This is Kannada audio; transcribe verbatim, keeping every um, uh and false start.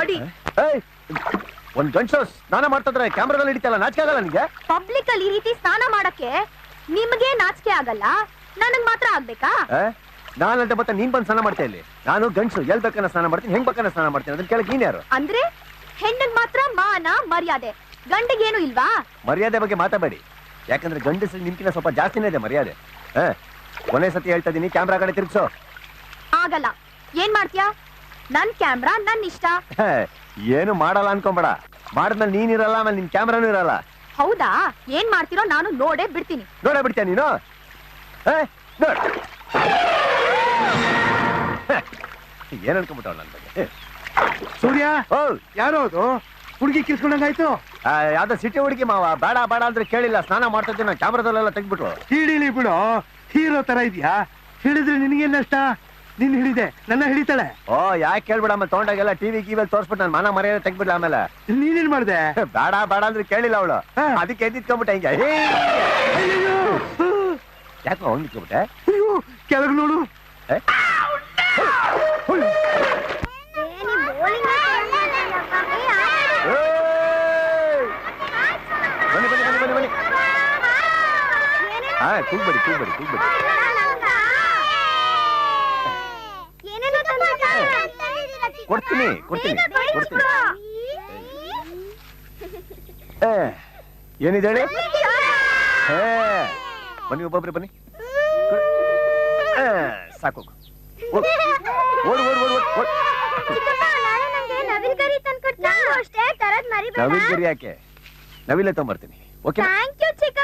ನೋಡಿ. ಒಂದ್ ಗಂಟು ಸ್ನಾನ ಮಾಡ್ತಿದ್ರೆ ಕ್ಯಾಮ್ರಾದಲ್ಲಿ ಹಿಡಿತಲ್ಲ, ನಾಚಿಕೆ ಆಗಲ್ಲ ನಿಮಗೆ? ಪಬ್ಲಿಕ್ ಅಲ್ಲಿ ಈ ರೀತಿ ಸ್ನಾನ ಮಾಡಕ್ಕೆ ನಿಮ್ಗೆ ನಾಚಿಕೆ ಆಗಲ್ಲ, ನನಗ್ ಮಾತ್ರ ಆಗ್ಬೇಕಾ? ನಾನಂತ ಮತ್ತೆ ನೀನ್ ಬಂದು ಸ್ನಾನ ಮಾಡ್ತಾ ಇಲ್ಲಿ. ನಾನು ಗಂಡಸು ಎಲ್ ಬೇಕನ್ನ ಸ್ನಾನ ಮಾಡ್ತೀನಿ, ಹೆಂಗ್ ಬೇಕನ್ನ ಸ್ನಾನ ಮಾಡ್ತೀನಿ, ಅದನ್ನ ಕೇಳಕ್ ನೀನ್ ಯಾರು? ಅಂದ್ರೆ ಹೆಣ್ಣಿಗೆ ಮಾತ್ರ ಮಾನ ಮರ್ಯಾದೆ, ಗಂಡಿಗೇನು ಇಲ್ವಾ? ಮರ್ಯಾದೆ ಬಗ್ಗೆ ಮಾತಾಡಬೇಡಿ, ಯಾಕಂದ್ರೆ ಗಂಡಸ್ರಿಗೆ ನಿಮ್ಕಿನ ಸ್ವಲ್ಪ ಜಾಸ್ತಿನೇ ಇದೆ ಮರ್ಯಾದೆ. ಕೊನೆ ಸತಿ ಹೇಳ್ತಾ ಇದೀನಿ, ಕ್ಯಾಮ್ರಾ ಕಡೆ ತಿರ್ಗ್ಸೋ. ಆಗಲ್ಲ. ಏನ್ ಮಾಡ್ತೀಯಾ? ನನ್ ಕ್ಯಾಮ್ರಾ ನನ್ ಇಷ್ಟ. ಏನು ಮಾಡಲ್ಲ ಅನ್ಕೊಂಬೇಡ, ಮಾಡಿದ್ಮೇಲೆ ನೀನಿರಲ್ಲ, ಆಮೇಲೆ ನಿನ್ ಕ್ಯಾಮ್ರಾನು ಇರಲ್ಲ. ಹೌದಾ? ಏನ್ ಮಾಡ್ತಿರೋ ನಾನು ನೋಡೇ ಬಿಡ್ತೀನಿ. ನೋಡೇ ಬಿಡ್ತೀಯ ನೀನು? ಏನ್ ಅನ್ಕೊಂಡ್ಬಿಟ್ಟವ್ ನನ್ ಬಗ್ಗೆ? ಸೂರ್ಯ, ಯಾರೋ ಅದು ಹುಡುಗಿ ಕಿಸ್ಕೊಂಡಂಗಾಯ್ತು. ಯಾವ್ದೋ ಸಿಟಿ ಹುಡುಗಿ ಮಾವ. ಬೇಡ ಬೇಡ ಅಂದ್ರೆ ಕೇಳಿಲ್ಲ, ಸ್ನಾನ ಮಾಡ್ತಾ ಇದ್ದೀನಿ, ಕ್ಯಾಮ್ರಾದಲ್ಲೆಲ್ಲ ತೆಗ್ಬಿಟ್ರು. ಹಿಡೀಲಿ ಬಿಡು, ಹೀರೋ ತರ ಇದೆಯಾ? ಹಿಡಿದ್ರೆ ನಿನಗೇನ್ ನಷ್ಟ? ನಿನ್ ಹಿಡಿದೆ, ನನ್ನ ಹಿಡಿತಾಳೆ. ಓ ಯಾಕೆ ಕೇಳ್ಬಿಡ, ಆಮೇಲೆ ತಗೊಂಡಾಗೆಲ್ಲ ಟಿವಿ ಗಿವಿಯಲ್ಲಿ ತೋರ್ಸ್ಬಿಟ್ಟು ನಾನು ಮನ ಮರ್ಯಾದೆ ತೆಗ್ಬಿಡ್ಲ. ಆಮೇಲೆ ನೀನೇನ್ ಮಾಡ್ದೆ? ಬೇಡ ಬೇಡ ಅಂದ್ರೆ ಕೇಳಿಲ್ಲ ಅವಳು, ಅದಕ್ಕೆ ಎದ್ದಿಟ್ಕೊಂಡ್ಬಿಟ್ಟೆ ಹಿಂಗೆ. ಯಾಕೆ ಅವ್ನು ನಿಂತ್ಕೊಂಡ್ಬಿಟ್ಟೆ? ಕೆಳಗ್ ನೋಡು. ಬನ್ನಿ ಬನ್ನಿ ಬನ್ನಿ ಬನ್ನಿ ಬನ್ನಿ. ಹಾ ಕೂಗ್ಬೇಡಿ ಕೂಗ್ಬೇಡಿ ಕೂಗ್ಬೇಡಿ. ಕೊಡ್ತೀನಿ ಕೊಡ್ತೀನಿ ಕೊಡ್ತೀನಿ. ಏನಿದೆ ಹೇಳಿ? ಹೇ ಬನ್ನಿ, ಒಬ್ಬೊಬ್ರಿ ಬನ್ನಿ. ಸಾಕು, ಓಡ್ ಓಡ್ ಓಡ್ ಓಡ್ ಓಡ್. ನವಿಲ್ ಗರಿ ಯಾಕೆ? ನವಿಲೆ ತಗೊಂಬರ್ತೀನಿ. ಓಕೆ.